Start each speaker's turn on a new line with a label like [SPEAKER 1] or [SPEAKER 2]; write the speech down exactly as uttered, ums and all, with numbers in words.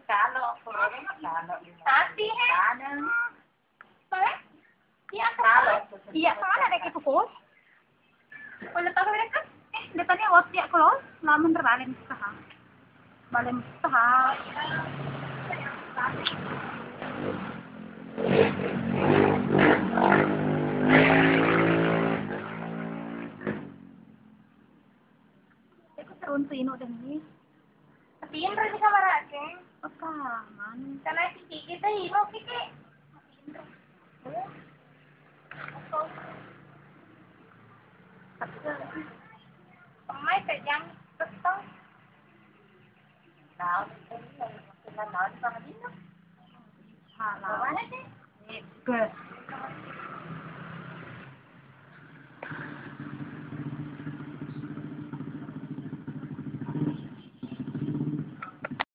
[SPEAKER 1] Kalau kurang kalau
[SPEAKER 2] Tapi he.
[SPEAKER 1] kanan.
[SPEAKER 2] Boleh? Iya,
[SPEAKER 1] Kalau
[SPEAKER 2] iya, kan ada ke pukul. Wala tahu mereka. Eh, depannya waktu ya kalau lamun terbalik sah. Balik sah. Aku terun sino dan ni. Patiin rin sa marake. Apa, man? Kana si Kiki tayo, mo Kiki. Pamay ka dyan. Gusto.
[SPEAKER 1] Nào, sila nói sa kanila.
[SPEAKER 2] Hala.
[SPEAKER 1] Wala din.
[SPEAKER 2] Good.